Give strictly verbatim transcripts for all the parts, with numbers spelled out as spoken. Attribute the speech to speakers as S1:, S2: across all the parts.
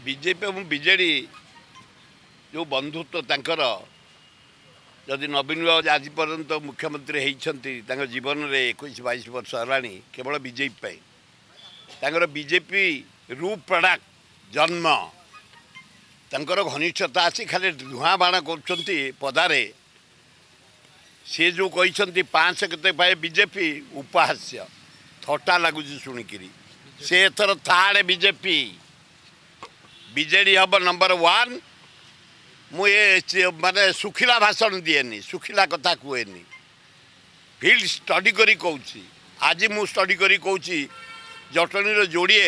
S1: BJP और BJD जो बंधुत्व तांकर जदि नवीन बाबू आज पर्यंत मुख्यमंत्री होती जीवन में इक्कीस बाईस वर्ष है केवल बीजेपी तांकर बीजेपी रू प्रोडक्ट जन्म तांकर घनिष्ठता आसी खाली धुआं बाण कर पदारे सी जो कहते पाँच के पाए बीजेपी उपहास्य थटा लगुच शुणिकी से एथर थार्ड बीजेपी बीजेडी हम नंबर वन मुझे माने सुखिला भाषण दिएनी सुखिला कथा कहेनी फील्ड स्टडी करी कहूँ आज मु स्टडी करी कहूँ जटणी जोड़े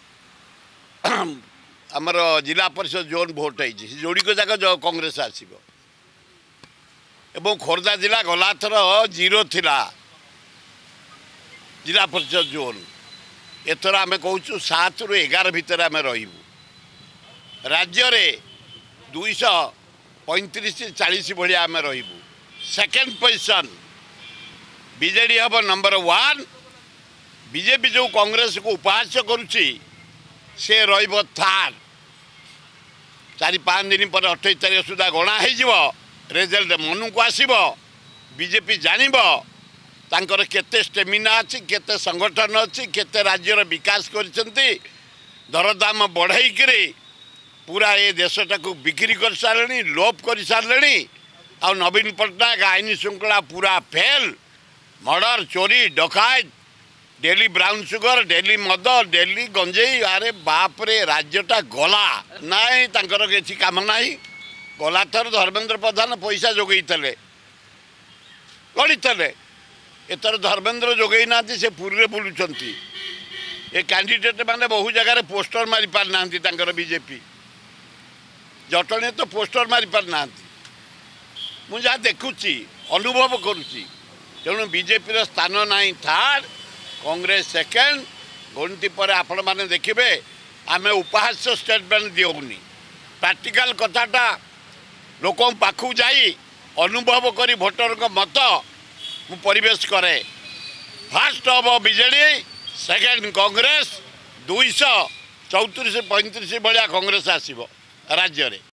S1: आमर जिला परिषद जोन भोट है जोड़ी जाक कांग्रेस आसब एवं खोर्धा जिला गला थर जीरो थिला जिला परिषद जोन एथर आम कहूँ सात रु एगार भितर आम रही राज्य रे दुईश पैंतीस चालीस भाया आम रही सेकेंड पोजिशन बीजेडी हम नंबर वन बीजेपी जो कांग्रेस को उपहास्य करुच्ची से थार्ड चार पाँच दिन पर अठाईस तारीख सुधा गणा हो रिजल्ट मन को आसब बीजेपी जान तांकर केते स्टेमिना अच्छी केते संगठन अच्छी केते राज्यर विकास करछंती दरदाम बढ़ाई पूरा ये देशटा को बिक्री कर सारे लोप कर सारे आ नवीन पट्टनायक आईन श्रृंखला पूरा फेल मर्डर चोरी डकायत डेली ब्राउन सुगर डेली मद डेली गंजेई अरे बाप रे राज्यटा गला नाई तांकर किसी काम ना गला थर धर्मेंद्र प्रधान पैसा जोगई थे लड़ी थे एथर धर्मेंद्र जोगई ना से पुरी बुलूं ये कैंडिडेट माने बहु जगह पोस्टर मारी पार ना बीजेपी जटणी तो पोस्टर मारी पार ना मुझे देखुची अनुभव करुच्ची तेणु बीजेपी स्थान ना थार्ड कांग्रेस सेकेंड गणति पर आपण मैंने देखिए आम उपहास्य स्टेटमेंट दिवनी प्रैक्टिकल कथाटा लोक पाखु जाई अनुभव करी भोटर मत मु परिवेश करे फास्ट हम बीजेडी सेकेंड कांग्रेस दुईश चौतीस पैंतीस भाया कांग्रेस आसब राज्य रे।